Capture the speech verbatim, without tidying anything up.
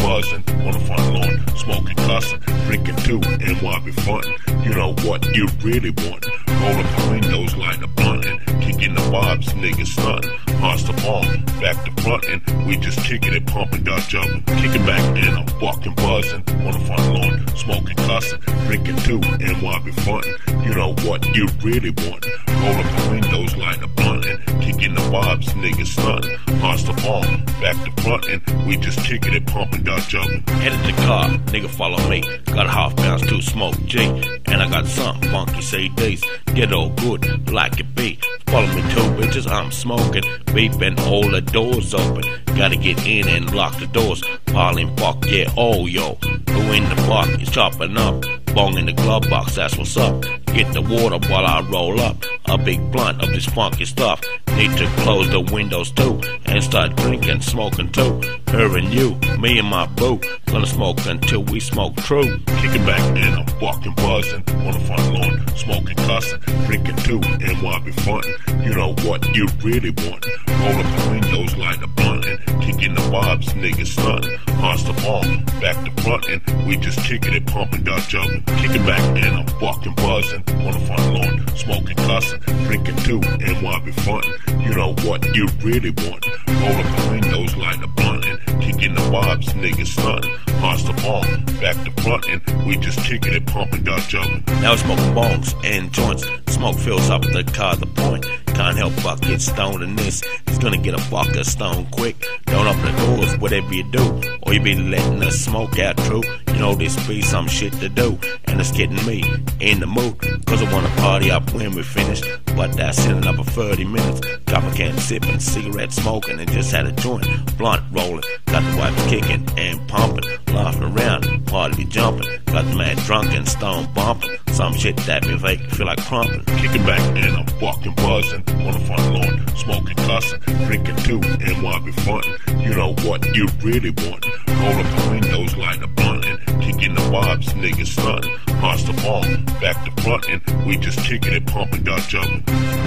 buzzing on the front lawn, smoking, cussing, drinking too, and why be frontin'? You know what you really want. Roll up the windows, light a blunt, and kicking the vibes, niggas stuntin'. Hearts to palm, back to frontin'. We just kicking it, pumping, dot jumping, kicking back and I'm walking, buzzing on the front lawn, smoking, cussing, drinking too, and why be frontin'? You know what you really want. Roll up the windows, light a blunt, and kicking the vibes, niggas stuntin'. Hearts to palm, back to frontin'. We just kicking it, pumping, dot jumping. Headed the car, nigga follow me. Got a half bounce to smoke G, and I got some funky C Ds. Get all good like it be. Follow me two bitches, I'm smoking, beeping, all the doors open. Gotta get in and lock the doors. Piling fuck yeah, oh yo. Who in the park is chopping up? Bong in the glove box, that's what's up. Get the water while I roll up a big blunt of this funky stuff. Need to close the windows too and start drinking, smoking too. Her and you, me and my boo, gonna smoke until we smoke true. Kicking back and I'm walking, buzzing on the front lawn, smoking, cussing, drinking too, and why be frontin'? You know what you really want. Roll up the windows, light a blunt, and kicking the vibes, niggas stuntin'. Hearts to palm, back to frontin'. We just kicking it, pumping, dot jumping, kicking back and I'm walking, buzzing on the front lawn, smoking, cussing, drinking too, and why be frontin'? You know what you really want. Roll up the windows, light a blunt, and kicking the vibes, niggas stuntin'. Hearts to palm, back to frontin'. We just kicking it, pumping, dot jumping. Now smoking bongs and joints. Smoke fills up the car, the point. Can't help but get stoned in this. He's gonna get a fucker stone quick. Don't open the doors, whatever you do, or you be letting the smoke out, true. You know this be some shit to do, and it's getting me in the mood. Cause I wanna party up when we finish, but that's sitting up for thirty minutes. Got my can sipping, cigarette smoking, and just had a joint, blunt rolling. Got the wife kicking and pumping, laughing around, party be jumping. Got the man drunk and stone bumping. Some shit that be fake, feel like crumping. Kicking back and I'm walking, buzzing on the front lawn, smoking, cussing, drinking too, and why be frontin'? You know what you really want. Roll up the windows, light a blunt, and kicking the vibes, niggas stuntin'. Hearts to palm, back to frontin'. We just kicking it, pumping, dot jumping.